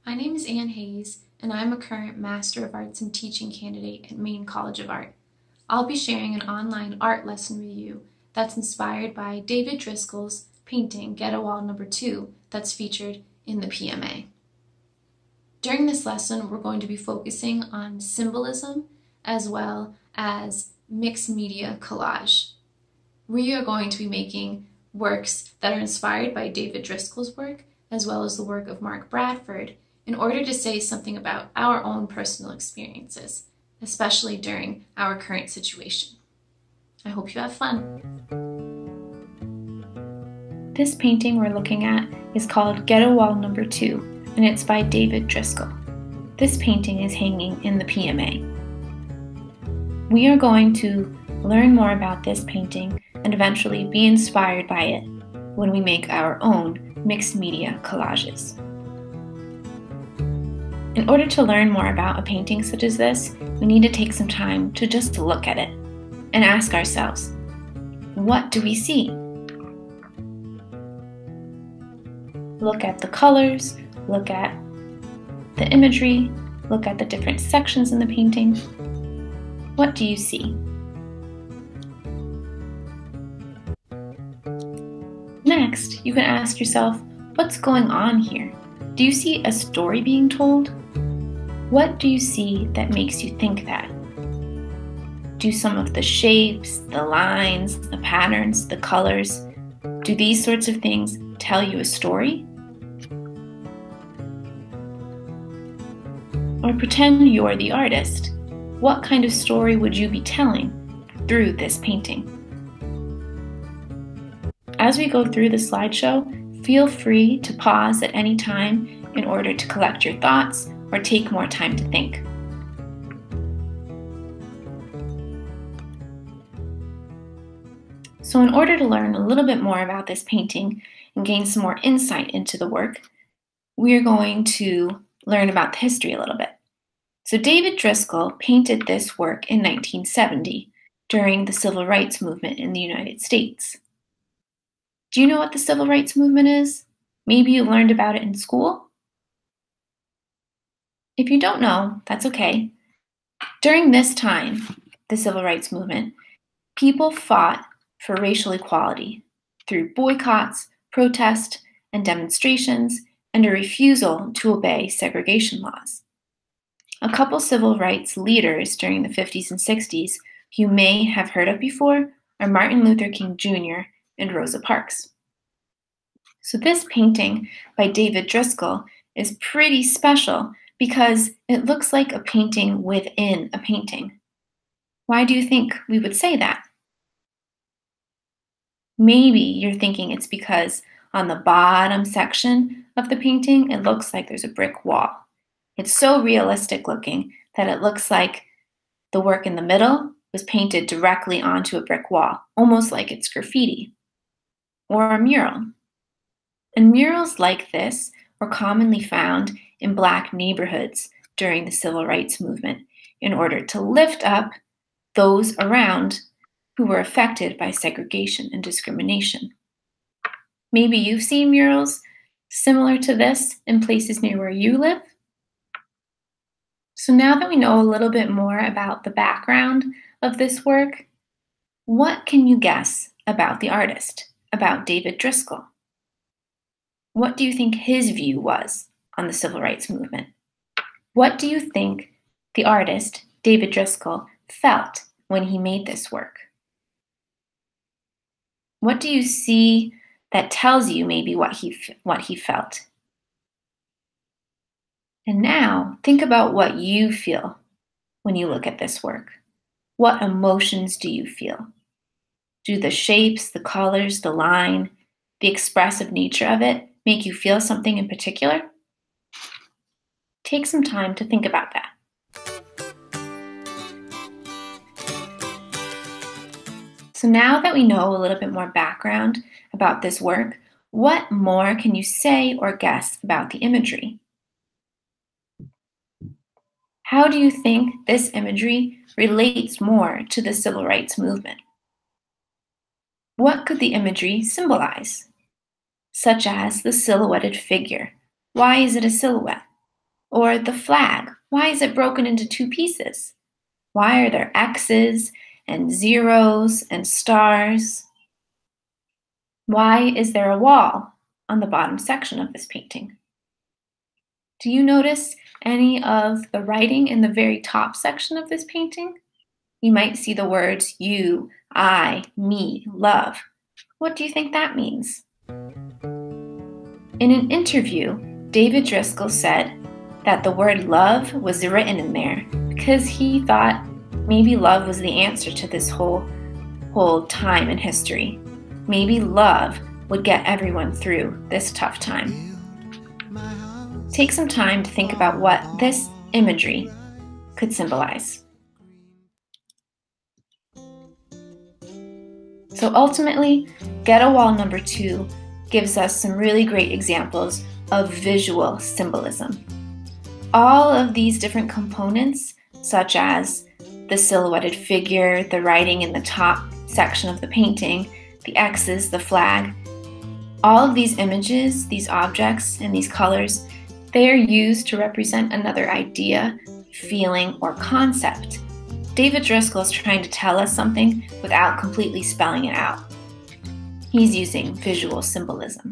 My name is Ann Hayes, and I'm a current Master of Arts in Teaching candidate at Maine College of Art. I'll be sharing an online art lesson with you that's inspired by David Driskell's painting Ghetto Wall No. 2 that's featured in the PMA. During this lesson, we're going to be focusing on symbolism as well as mixed media collage. We are going to be making works that are inspired by David Driskell's work as well as the work of Mark Bradford in order to say something about our own personal experiences, especially during our current situation. I hope you have fun. This painting we're looking at is called Ghetto Wall No. 2, and it's by David Driskell. This painting is hanging in the PMA. We are going to learn more about this painting and eventually be inspired by it when we make our own mixed media collages. In order to learn more about a painting such as this, we need to take some time to just look at it and ask ourselves, what do we see? Look at the colors, look at the imagery, look at the different sections in the painting. What do you see? Next, you can ask yourself, what's going on here? Do you see a story being told? What do you see that makes you think that? Do some of the shapes, the lines, the patterns, the colors, do these sorts of things tell you a story? Or pretend you're the artist. What kind of story would you be telling through this painting? As we go through the slideshow, feel free to pause at any time in order to collect your thoughts or take more time to think. So in order to learn a little bit more about this painting and gain some more insight into the work, we're going to learn about the history a little bit. So David Driskell painted this work in 1970 during the Civil Rights Movement in the United States. Do you know what the Civil Rights Movement is? Maybe you learned about it in school? If you don't know, that's okay. During this time, the Civil Rights Movement, people fought for racial equality through boycotts, protests, and demonstrations, and a refusal to obey segregation laws. A couple civil rights leaders during the 50s and 60s you may have heard of before are Martin Luther King Jr. and Rosa Parks. So this painting by David Driskell is pretty special because it looks like a painting within a painting. Why do you think we would say that? Maybe you're thinking it's because on the bottom section of the painting, it looks like there's a brick wall. It's so realistic looking that it looks like the work in the middle was painted directly onto a brick wall, almost like it's graffiti or a mural. And murals like this were commonly found in Black neighborhoods during the Civil Rights Movement in order to lift up those around who were affected by segregation and discrimination. Maybe you've seen murals similar to this in places near where you live. So now that we know a little bit more about the background of this work, what can you guess about the artist, about David Driskell? What do you think his view was on the Civil Rights Movement? What do you think the artist, David Driskell, felt when he made this work? What do you see that tells you maybe what he felt? And now think about what you feel when you look at this work. What emotions do you feel? Do the shapes, the colors, the line, the expressive nature of it make you feel something in particular? Take some time to think about that. So now that we know a little bit more background about this work, what more can you say or guess about the imagery? How do you think this imagery relates more to the Civil Rights Movement? What could the imagery symbolize? Such as the silhouetted figure. Why is it a silhouette? Or the flag, why is it broken into two pieces? Why are there X's and zeros and stars? Why is there a wall on the bottom section of this painting? Do you notice any of the writing in the very top section of this painting? You might see the words you, I, me, love. What do you think that means? In an interview, David Driskell said that the word love was written in there because he thought maybe love was the answer to this whole time in history. Maybe love would get everyone through this tough time. Take some time to think about what this imagery could symbolize. So ultimately, Ghetto Wall number 2 gives us some really great examples of visual symbolism. All of these different components, such as the silhouetted figure, the writing in the top section of the painting, the X's, the flag, all of these images, these objects, and these colors, they are used to represent another idea, feeling, or concept. David Driskell is trying to tell us something without completely spelling it out. He's using visual symbolism.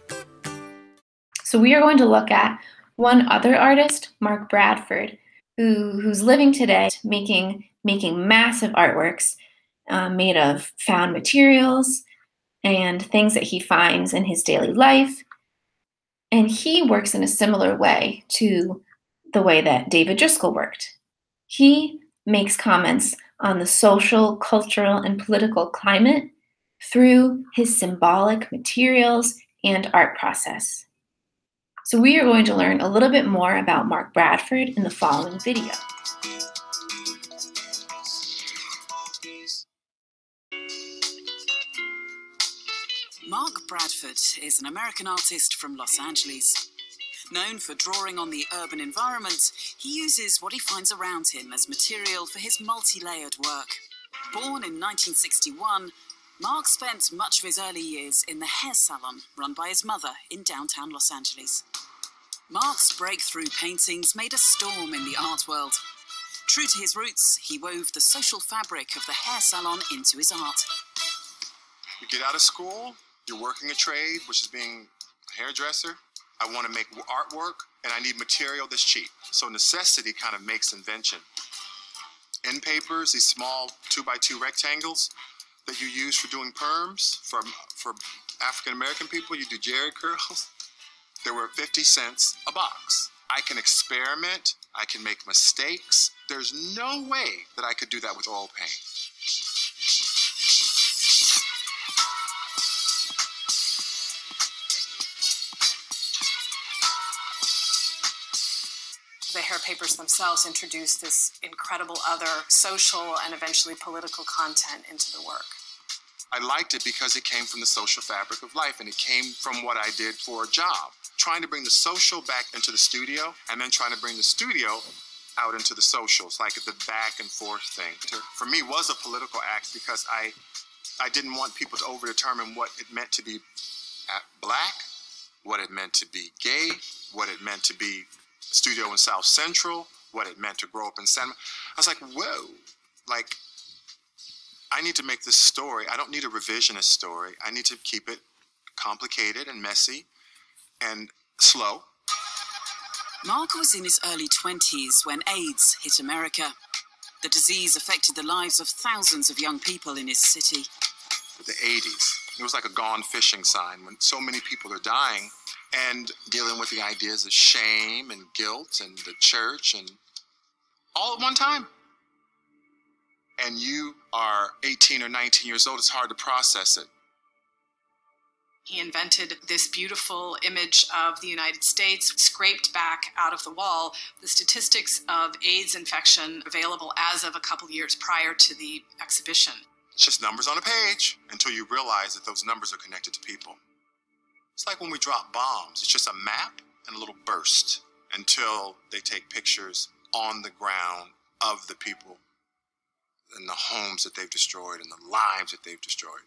So we are going to look at one other artist, Mark Bradford, who's living today, making massive artworks made of found materials and things that he finds in his daily life. And he works in a similar way to the way that David Driskell worked. He makes comments on the social, cultural, and political climate through his symbolic materials and art process. So we are going to learn a little bit more about Mark Bradford in the following video. Mark Bradford is an American artist from Los Angeles. Known for drawing on the urban environment, he uses what he finds around him as material for his multi-layered work. Born in 1961, Mark spent much of his early years in the hair salon run by his mother in downtown Los Angeles. Mark's breakthrough paintings made a storm in the art world. True to his roots, he wove the social fabric of the hair salon into his art. You get out of school, you're working a trade, which is being a hairdresser. I want to make artwork, and I need material that's cheap. So necessity kind of makes invention. End papers, these small 2x2 rectangles that you use for doing perms, for African-American people, you do Jerry curls. They were 50 cents a box. I can experiment, I can make mistakes. There's no way that I could do that with oil paint. The hair papers themselves introduced this incredible other social and eventually political content into the work. I liked it because it came from the social fabric of life, and it came from what I did for a job. Trying to bring the social back into the studio, and then trying to bring the studio out into the socials, like the back and forth thing. For me, was a political act because I didn't want people to over-determine what it meant to be black, what it meant to be gay, what it meant to be studio in South Central, what it meant to grow up in San. I was like, whoa, like, I need to make this story. I don't need a revisionist story. I need to keep it complicated and messy and slow. Mark was in his early 20s when AIDS hit America. The disease affected the lives of thousands of young people in his city. The 80s, it was like a gone fishing sign when so many people are dying and dealing with the ideas of shame and guilt and the church and all at one time. And you are 18 or 19 years old, it's hard to process it. He invented this beautiful image of the United States, scraped back out of the wall the statistics of AIDS infection available as of a couple years prior to the exhibition. It's just numbers on a page until you realize that those numbers are connected to people. It's like when we drop bombs. It's just a map and a little burst until they take pictures on the ground of the people and the homes that they've destroyed and the lives that they've destroyed.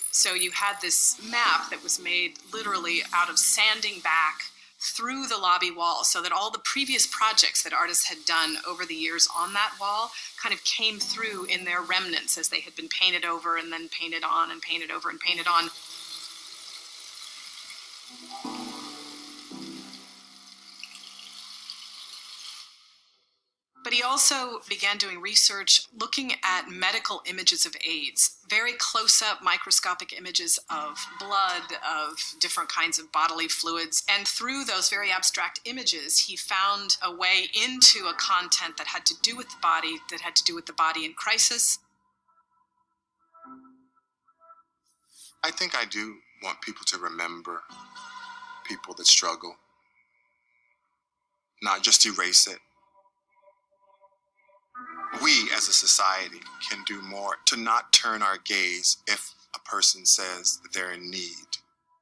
So you had this map that was made literally out of sanding back through the lobby wall, so that all the previous projects that artists had done over the years on that wall kind of came through in their remnants as they had been painted over and then painted on and painted over and painted on. But he also began doing research looking at medical images of AIDS, very close-up microscopic images of blood, of different kinds of bodily fluids. And through those very abstract images, he found a way into a content that had to do with the body, that had to do with the body in crisis. I think I do want people to remember people that struggle, not just erase it. We as a society can do more to not turn our gaze if a person says that they're in need.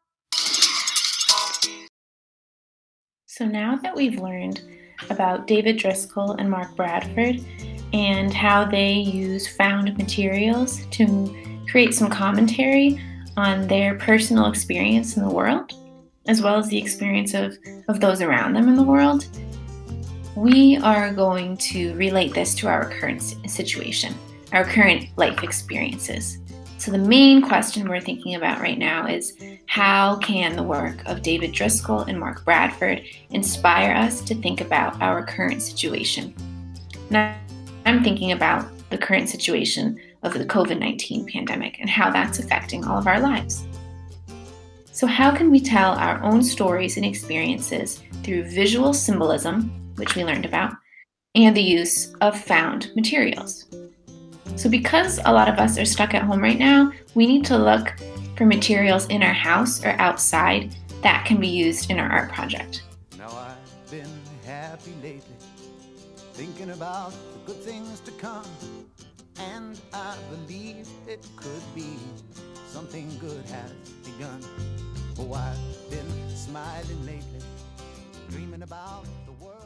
So now that we've learned about David Driskell and Mark Bradford and how they use found materials to create some commentary on their personal experience in the world, as well as the experience of those around them in the world, we are going to relate this to our current situation, our current life experiences. So the main question we're thinking about right now is, how can the work of David Driskell and Mark Bradford inspire us to think about our current situation? Now, I'm thinking about the current situation of the COVID-19 pandemic and how that's affecting all of our lives. So how can we tell our own stories and experiences through visual symbolism, which we learned about, and the use of found materials? So because a lot of us are stuck at home right now, we need to look for materials in our house or outside that can be used in our art project. Now I've been happy lately, thinking about the good things to come, and I believe it could be something good has begun. Oh, I've been smiling lately, dreaming about the world.